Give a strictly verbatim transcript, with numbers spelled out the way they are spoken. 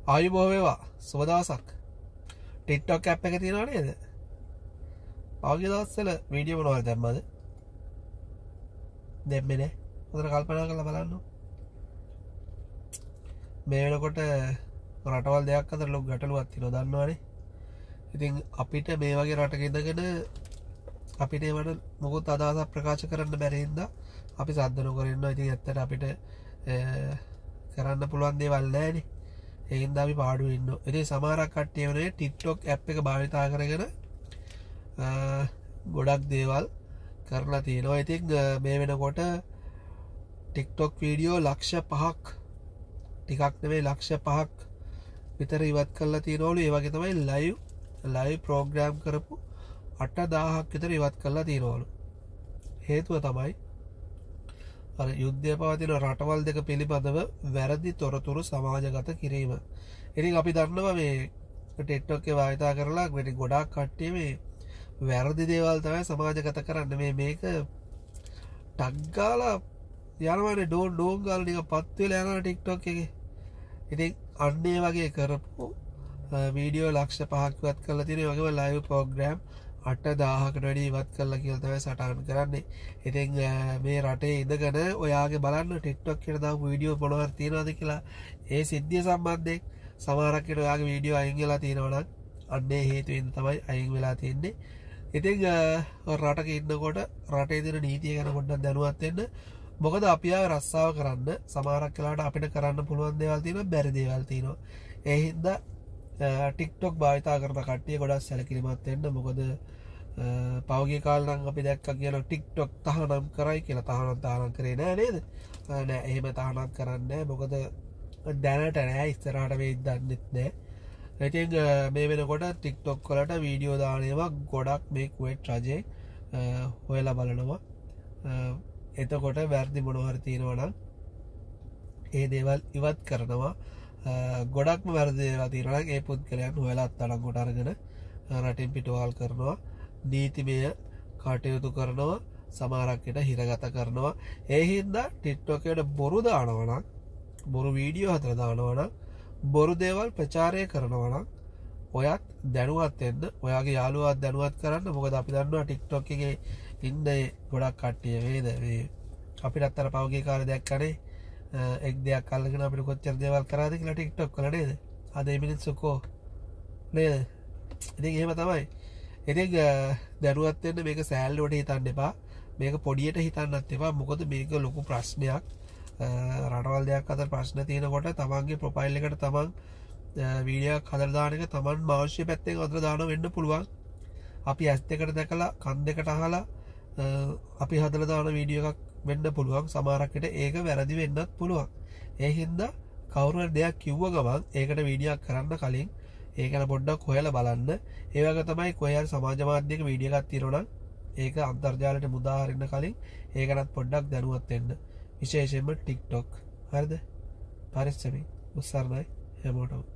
ආයුබෝව වේවා සුබ දවසක්. TikTok app එක තියෙනව නේද? ආගිය දවස්වල වීඩියෝ මොනවද දැම්මද? දැම්මේ නේ. හොඳට කල්පනා කරලා බලන්න. මේ වෙනකොට රටවල් දෙකක් අතර ලොකු ගැටලුවක් තියෙනවා දන්නවනේ. ඉතින් අපිට මේ වගේ රටක ඉඳගෙන අපිට ඒවට මොකොත් අදහසක් ප්‍රකාශ කරන්න බැරි හින්දා අපි සද්ද නොකර ඉන්නවා. ඉතින් ඇත්තට අපිට කරන්න පුළුවන් දේවල් නැහැනේ. ඒ හින්දා අපි පාඩුවේ ඉන්නවා. ඉතින් සමහරක් කට්ටිය වෙනේ TikTok app එක භාවිතා කරගෙන ගොඩක් දේවල් කරලා තියෙනවා. ඉතින් මේ වෙනකොට TikTok වීඩියෝ ලක්ෂ පහක් ටිකක් නෙවෙයි ලක්ෂ පහක් විතර ඉවත් කරලා තියෙනවලු. ඒ වගේ තමයි live live program කරපු අටදාහක් විතර ඉවත් කරලා තියෙනවලු. හේතුව තමයි අර යුද්ධය පවතින රටවල් දෙක පිළිබඳව වැරදි තොරතුරු සමාජගත කිරීම. ඉතින් අපි දන්නවා මේ TikTok එක භාවිතා කරලා ගොඩාක් කට්ටිය මේ වැරදි දේවල් තමයි සමාජගත කරන්නේ. මේ මේක ටග් ගාලා යනවානේ ඩෝන් ඩෝන් ගාලා නිකන් පත් වෙලා යනවා TikTok එකේ. ඉතින් අන්න ඒ වගේ කරපු වීඩියෝ ලක්ෂ පහක් ඉවත් කරලා තියෙන වගේම ලයිව් ප්‍රෝග්‍රෑම් අටදාහකට වැඩි ඉවත් කරලා කියලා තමයි සටහන් කරන්නේ. ඉතින් මේ රටේ ඉඳගෙන ඔයාගේ බලන්න TikTok එකට දාපු වීඩියෝ මොනවද තියෙනවද කියලා ඒ සිද්ධිය සම්බන්ධයෙන් සමහරක් විට ඔයාගේ වීඩියෝ අයින් වෙලා තියෙනවා නම් අන්න ඒ හේතුවෙන් තමයි අයින් වෙලා තියෙන්නේ. ඉතින් රටක ඉන්නකොට රටේ දෙන නීතිය ගැන පොඩ්ඩක් දැනුවත් වෙන්න. මොකද අපි ආව රස්සාව කරන්න සමහරක් වෙලාවට අපිට කරන්න පුළුවන් දේවල් තියෙනවා, බැරි දේවල් තියෙනවා. ඒ හින්දා TikTok භාවිතා කරන කට්ටිය ගොඩක් සැලකිලිමත් වෙන්න. මොකද පෞගේ කාලේ නම් අපි දැක්කා කියලා TikTok තහනම් කරයි කියලා. තහනම් තහනම් කරේ නෑ නේද? නෑ එහෙම තහනම් කරන්නේ නෑ. මොකද දැනට නෑ, ඉස්සරහට වෙයිද දන්නෙත් නෑ. ඉතින් මේ වෙනකොට TikTok වලට වීඩියෝ දාන ඒවා ගොඩක් මේ කුවේට් රජේ හොයලා බලනවා. එතකොට වැරදි මොනවා හරි තියෙනවා නම් ඒ දේවල් ඉවත් කරනවා. ගොඩක්ම වැරදි දේවල් තියෙනවා නම් ඒ පුද්ගලයන් හොයලා අත්අඩංගුවට අරගෙන රටින් පිටවහල් කරනවා. නීතිමය කටයුතු කරනවා. සමහරක් විට හිරගත කරනවා. ඒ හින්දා TikTok එකට බොරු දානවා නම්, බොරු වීඩියෝ හතර දානවා නම්, බොරු දේවල් ප්‍රචාරය කරනවා නම් ඔයත් දැනුවත් වෙන්න, ඔයාගේ යාළුවාත් දැනුවත් කරන්න. මොකද අපි දන්නවා TikTok එකේ ඉන්නේ ගොඩක් කට්ටිය වේද මේ අපිටත් අර පෞගේ කාලේ දැක්කනේ එක් දෙයක් අල්ලගෙන අපිට කොච්චර දේවල් කරාද කියලා TikTok වල නේද? අද මේ මිනිස්සු කෝ නේද? ඉතින් එහෙම තමයි. ඉතින් දැනුවත් වෙන්න මේක සෑල්ලුවට හිතන්න එපා. මේක පොඩියට හිතන්නත් එපා. මොකද මේක ලොකු ප්‍රශ්නයක්. රටවල් දෙකක් අතර ප්‍රශ්න තියෙනකොට තමන්ගේ ප්‍රොෆයිල් එකට තමන් වීඩියෝ එකක් හදලා දාන එක තමන් අවශ්‍ය පැත්තෙන් අතර දානවා වෙන්න පුළුවන්. අපි ඇස් දෙකට දැකලා කන් දෙකට අහලා අපි හදලා දාන වීඩියෝ එකක් වෙන්න පුළුවන්. සමහරක් විට ඒක වැරදි වෙන්නත් පුළුවන්. ඒ හින්දා කවුරු හරි දෙයක් කිව්ව ගමන් ඒකට වීඩියෝ එකක් කරන්න කලින් ඒක ගැන පොඩ්ඩක් හොයලා බලන්න. ඒ වගේ තමයි කොහේ හරි සමාජ මාධ්‍යයක වීඩියෝ එකක් තියෙනවා නම් ඒක අන්තර්ජාලයට මුදා හරින්න කලින් ඒක ගැනත් පොඩ්ඩක් දැනුවත් වෙන්න. විශේෂයෙන්ම TikTok. හරිද? පරිස්සමෙන්. උස්සarnයි හැමෝටම